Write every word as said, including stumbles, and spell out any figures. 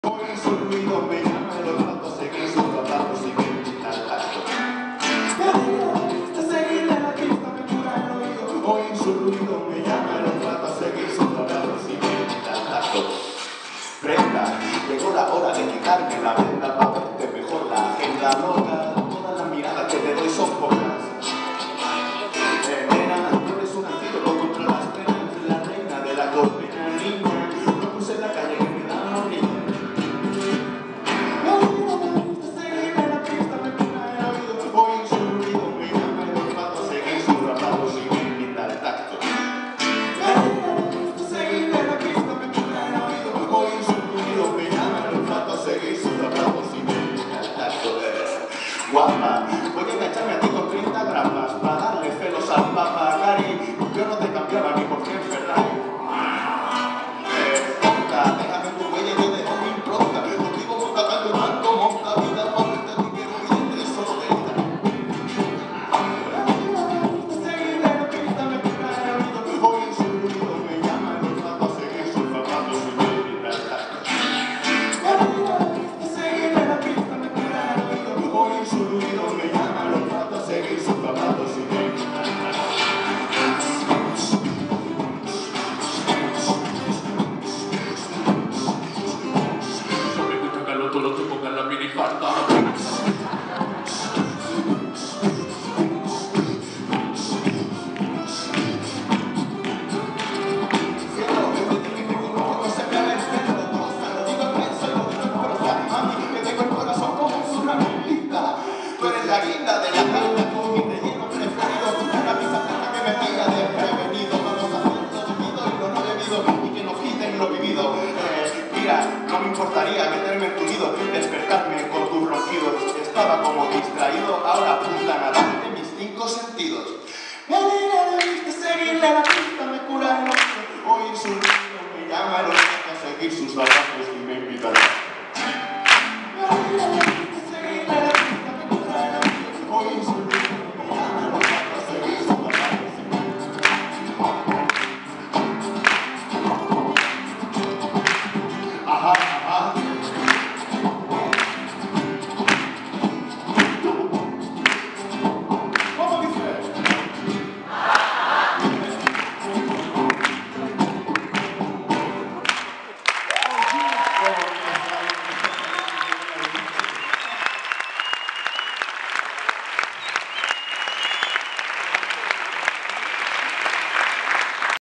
Hoy su ruido me llama el olfato, seguir sus zapatos y me invita al tacto. A seguirle la pista me cura el oído. Hoy su ruido me llama el olfato, seguir sus zapatos y me invita al tacto. Prenda, llegó la hora de quitarme la venda para verte mejor la agenda loca. Todas las miradas que te doy son pocas. Eh, nena, tú eres un antídoto contra las penas, la reina de la colmena, niña. No puse en la calle que me da horrible. Hoy su ruido me llama el olfato, seguir sus zapatos y me invita al tacto. Seguirle la pista me cura el oído. Hoy su ruido me llama el olfato, seguir sus zapatos y me invita al tacto. Guapa, voy a engancharme a ti con treinta grapas para darle celos al papa, Cari. Yo no te cambiaba ni por cien Ferrari. Eh, tonta, déjame tu huella, yo dejo mi impronta. Contigo monta tanto mal como la vida. Todo te ponga la minifalda. Tú eres la guinda de la carta con mi relleno preferido. Una pizza fresca que me pilla desprevenido. Vamos a hacer lo debido y lo no debido y que nos quiten lo vivido. Eh, mira, no me importaría meterme en tu nido, despertarme con tus ronquidos. Estaba como distraído, ahora apuntan adelante mis cinco sentidos. Me alegra de viste, seguirle la pista me cura el oído. Oír su ruido me llama el olfato, seguir sus zapatos.